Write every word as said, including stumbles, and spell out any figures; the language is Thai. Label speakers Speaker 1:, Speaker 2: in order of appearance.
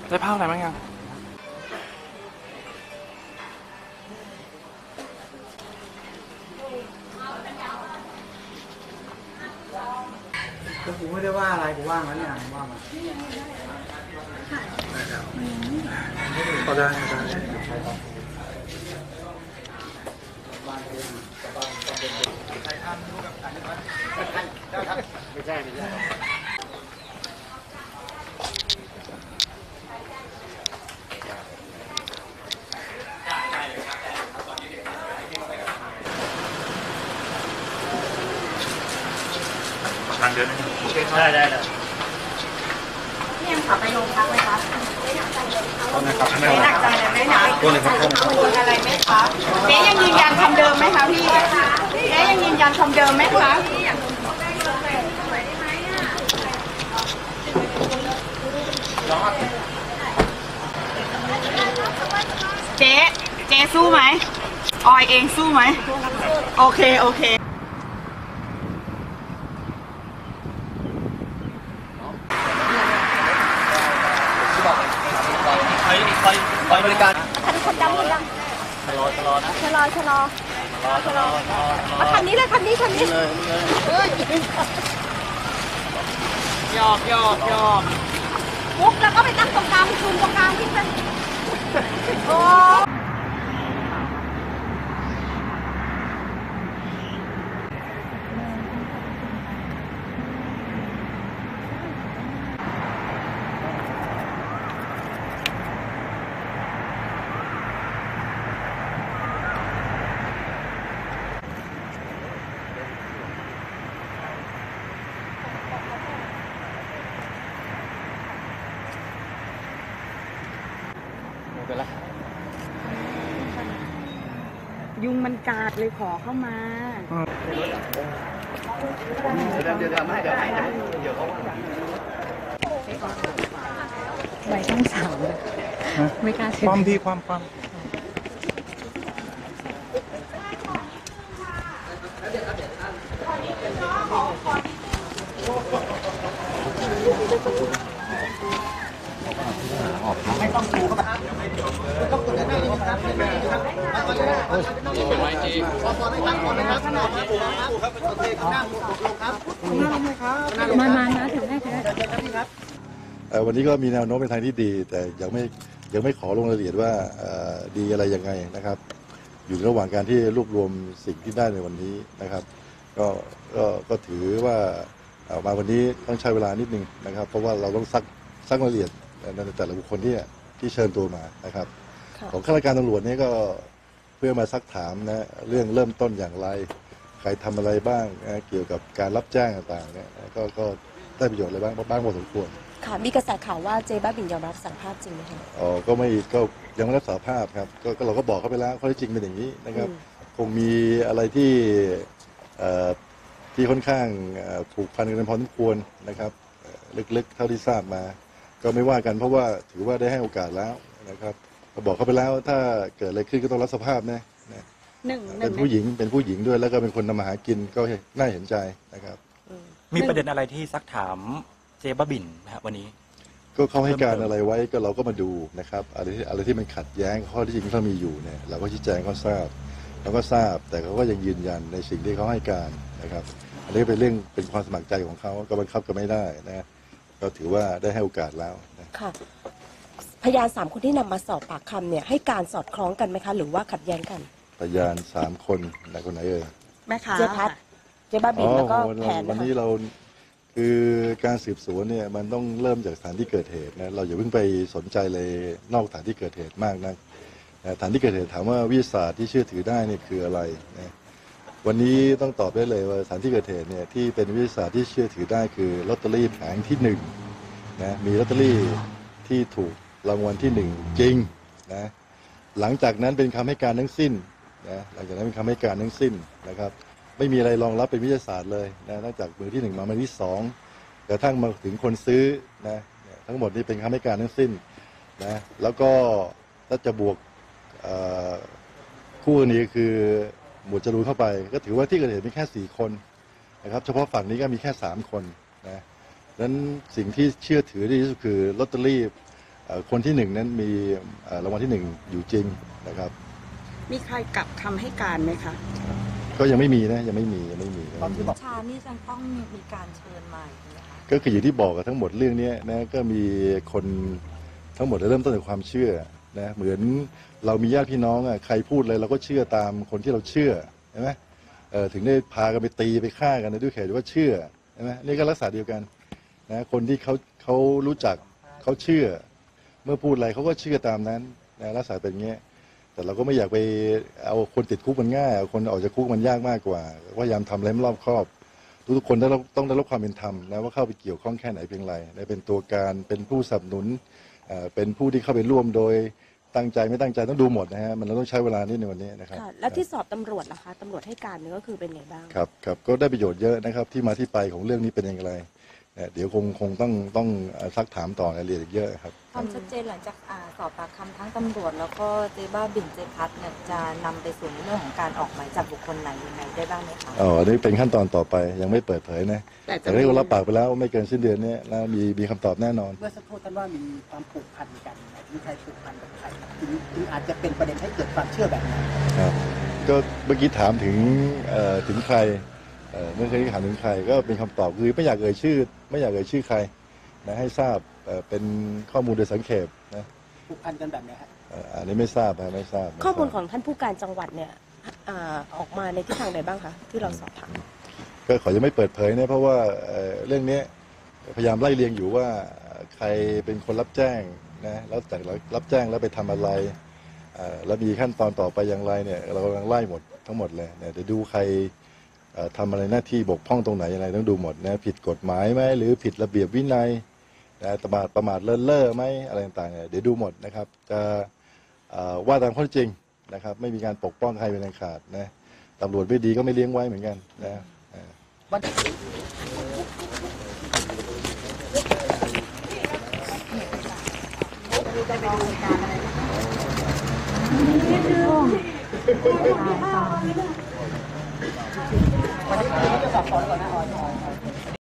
Speaker 1: ได้ภาพอะไรบ้างยัง
Speaker 2: กูไม่ได้ว่าอะไรกูว่างแล้วเนี่ยว่ามาก็ได้ก็ได้ไม่ใช่ไม่ใช่
Speaker 1: ทางเดินได้ได้ได้
Speaker 3: พี่ยังขับไปโรงพักไหมคะไม่หนักใจเลยไม่หนักใจเลยไม่หนักตัวเลยครับตัวอะไรไหมคะเจ๊ยังยืนยันคำเดิมไหมคะพี่เจ๊ยังยืนยันคำเดิมไหมคะเจ๊เจ๊สู้ไหมออยเองสู้ไหมโอเคโอเค
Speaker 1: คอยบริการ
Speaker 3: คนดำคนดำ
Speaker 1: ชะลอชะลอนะ
Speaker 3: ชะลอชะลอชะลอเอาคันนี้เลยคันนี้คันนี้
Speaker 1: ยอกยอกยอก
Speaker 3: ปุ๊บแล้วก็ไปตั้งตรงกลางซูมตรงกลางที่มันโอ้ยุงมันกาดเลยขอเข้ามา
Speaker 2: เดี๋ยวเดี๋ยวไม่เดี๋ยวเดี๋ยวเขา
Speaker 3: ใบต้องสาวไม่กล้าเชื่อ
Speaker 2: ความที่ความความไม่ต้องถูกครับไม่ต้องกดได้ไหมครับไม่ไม่ครับเป็นไม้จีขอขอได้ครับขอได้ครับขนาดนี้ครับครับเป็นโอเคครับนั่งลงครับนั่งเลยครับ
Speaker 3: มามานะถึงได้ถึงได้
Speaker 2: ครับวันนี้ก็มีแนวโน้มเป็นทางที่ดีแต่ยังไม่ยังไม่ขอลงรายละเอียดว่าดีอะไรยังไงนะครับอยู่ระหว่างการที่รวบรวมสิ่งที่ได้ในวันนี้นะครับก็ก็ก็ถือว่ามาวันนี้ต้องใช้เวลานิดนึงนะครับเพราะว่าเราต้องซักซักรายละเอียดในแต่ละบุคคลที่ที่เชิญตัวมานะครับของข้าราชการตำรวจนี่ก็เพื่อมาซักถามนะเรื่องเริ่มต้นอย่างไรใครทำอะไรบ้างนะเกี่ยวกับการรับแจ้งต่างๆเนี่ยก็ก็ได้ประโยชน์อะไรบ้างบ้างพอสมควร
Speaker 3: ค่ะมีกระแสข่าวว่าเจ๊บ้าบินยอมรับสารภาพจริงไหมคะ
Speaker 2: อ๋อก็ไม่ก็ยังไม่รับสารภาพครับก็เราก็บอกเขาไปแล้วข้อเท็จจริงเป็นอย่างนี้นะครับคงมีอะไรที่ที่ค่อนข้างผูกพันกันพอสมควรนะครับลึกๆเท่าที่ทราบมาก็ไม่ว่ากันเพราะว่าถือว่าได้ให้โอกาสแล้วนะครับบอกเขาไปแล้วถ้าเกิดอะไรขึ้นก็ต้องรับสภาพนะเป็นผู้หญิงเป็นผู้หญิงด้วยแล้วก็เป็นคนทำมาหากินก็น่าเห็นใจนะครับ
Speaker 1: มีประเด็นอะไรที่ซักถามเจ๊บ้าบินนะครับวันนี้
Speaker 2: ก็เขาให้การอะไรไว้ก็เราก็มาดูนะครับอะไรที่อะไรที่มันขัดแย้งข้อที่จริงที่เขามีอยู่เนี่ยเราก็ชี้แจงเขาทราบเราก็ทราบแต่เขาก็ยังยืนยันในสิ่งที่เขาให้การนะครับอันนี้เป็นเรื่องเป็นความสมัครใจของเขาก็บังคับกันไม่ได้นะก็ถือว่าได้ให้โอกาสแล้ว
Speaker 3: ค่ะพยานสามคนที่นำมาสอบปากคำเนี่ยให้การสอดคล้องกันไหมคะหรือว่าขัดแย้งกัน
Speaker 2: พยานสามคนไหนคนไหนเอ่ย
Speaker 3: แม่ค้าเจ๊พัดเจ๊บ้าบินแล้วก็แผน
Speaker 2: วันนี้เราคือการสืบสวนเนี่ยมันต้องเริ่มจากสถานที่เกิดเหตุนะเราอย่าเพิ่งไปสนใจเลยนอกสถานที่เกิดเหตุมากนะสถานที่เกิดเหตุถามว่าวิทยาศาสตร์ที่เชื่อถือได้นี่คืออะไรนะวันนี้ต้องตอบได้เลยว่าสถานที่เกิดเหตุเนี่ยที่เป็นวิทยาศาสตร์ที่เชื่อถือได้คือลอตเตอรี่แผงที่หนึ่งนะมีลอตเตอรี่ที่ถูกรางวัลที่หนึ่งจริงนะหลังจากนั้นเป็นคำให้การทั้งสิ้นนะหลังจากนั้นเป็นคำให้การทั้งสิ้นนะครับไม่มีอะไรรองรับเป็นวิทยาศาสตร์เลยนะนอกจากมือที่หนึ่งมามือที่สองกระทั่งมาถึงคนซื้อนะทั้งหมดนี้เป็นคำให้การทั้งสิ้นนะแล้วก็ถ้าจะบวกคู่นี้คือหมวดจรูนเข้าไปก็ถือว่าที่เกิดเหตุมีแค่สี่คนนะครับเฉพาะฝั่งนี้ก็มีแค่สามคนนะนั้นสิ่งที่เชื่อถือที่สุดคือลอตเตอรี่เอ่อคนที่หนึ่งนั้นมีเอ่อรางวัลที่หนึ่งอยู่จริงนะครับ
Speaker 3: มีใครกลับคำให้การไหมคะ
Speaker 2: ก็ยังไม่มีนะยังไม่มียังไม่มียังไม่มี
Speaker 4: ชานี่จะต้องมีการเชิญมาอีกไหมคะ
Speaker 2: ก็คืออย่างที่บอกกันทั้งหมดเรื่องนี้นะก็มีคนทั้งหมดเริ่มต้นจากความเชื่อนะเหมือนเรามีญาติพี่น้องอ่ะใครพูดอะไรเราก็เชื่อตามคนที่เราเชื่อใช่ไหมเอ่อถึงได้พากันไปตีไปฆ่ากันนะด้วยเหตุว่าเชื่อใช่ไหมนี่ก็ลักษณะเดียวกันนะคนที่เขาเขารู้จักเขาเชื่อ เมื่อพูดอะไรเขาก็เชื่อตามนั้นนะลักษณะเป็นอย่างเงี้ยแต่เราก็ไม่อยากไปเอาคนติดคุกมันง่ายเอาคนออกจากคุกมันยากมากกว่าพยายามทำอะไรให้รอบคอบทุกๆคนต้องต้องได้รับความเป็นธรรมนะว่าเข้าไปเกี่ยวข้องแค่ไหนเพียงไรได้เป็นตัวการเป็นผู้สนับสนุนเอ่อเป็นผู้ที่เข้าไปร่วมโดยตั้งใจไม่ตั้งใจต้องดูหมดนะฮะมันเราต้องใช้เวลานิดในวันนี้นะครับ
Speaker 5: ค่ะแล้วที่สอบตำรวจล่ะคะตำรวจให้การเนี่ยก็คือเป็นไงบ้าง
Speaker 2: ครับครับก็ได้ประโยชน์เยอะนะครับที่มาที่ไปของเรื่องนี้เป็นอย่างไรนะเดี๋ยวคงคงต้องต้องซักถามต่อรายละเอียดอีกเยอะครับ
Speaker 4: ความชัดเจนหลังจากอ่าสอบปากคำทั้งตำรวจแล้วก็เจ๊บ้าบินเจ๊พัดเนี่ยจะนำไปสู่ในเรื่องของการออกหมายจับบุคคลไหนยังไงได้บ้างไหมคะ
Speaker 2: อ๋อนี่เป็นขั้นตอนต่อไปยังไม่เปิดเผยนะ
Speaker 3: แต่จะ
Speaker 2: แต่ได้รับปากไปแล้วไม่เกินสิ้นเดือนนี้แล้วมีมีคำตอบแน่นอน
Speaker 6: เมื่อสักครู่ท่านว่ามีความผูกพันกันมีใครผูกพันกับใครครับจึงจึงอาจจะเป็นประเด็นให้เกิดความเชื่อแบบนั้น
Speaker 2: ครับก็เมื่อกี้ถามถึงเอ่อถึงใครเอ่อเมื่อกี้ถามถึงใครก็เป็นคำตอบคือไม่อยากเอ่ยชื่อ ไม่อยากเอ่ยชื่อใครนะให้ทราบเอ่อเป็นข้อมูลโดยสังเขปนะ
Speaker 6: ผูกพันกันแบบไหนฮะ
Speaker 2: เอ่ออันนี้ไม่ทราบนะไม่ทราบไทราบ
Speaker 5: ข้อมูลของท่านผู้การจังหวัดเนี่ยอ่าออกมาในทิศทางใดบ้างคะที่เราสอบถาม
Speaker 2: ก็ขอยังไม่เปิดเผยนะเพราะว่าเอ่อเรื่องนี้พยายามไล่เรียงอยู่ว่าใครเป็นคนรับแจ้งนะแล้วจากรับแจ้งแล้วไปทำอะไรเอ่อแล้วมีขั้นตอนต่อไปอย่างไรเนี่ยเรากำลังไล่หมดทั้งหมดเลยเนี่ยเดี๋ยวดูใครเอ่อทำอะไรหน้าที่บกพร่องตรงไหนอะไรต้องดูหมดนะผิดกฎหมายไหมหรือผิดระเบียบวินัยนะประมาทประมาทเลินเล่อไหมอะไรต่างๆเนี่ยเดี๋ยวดูหมดนะครับจะเอ่อว่าตามข้อเท็จจริงนะครับไม่มีการปกป้องใครเป็นอันขาดนะตำรวจไม่ดีก็ไม่เลี้ยงไว้เหมือนกันนะ
Speaker 6: วัน วันนี้จะสอบสวนก่อนนะอ๋อ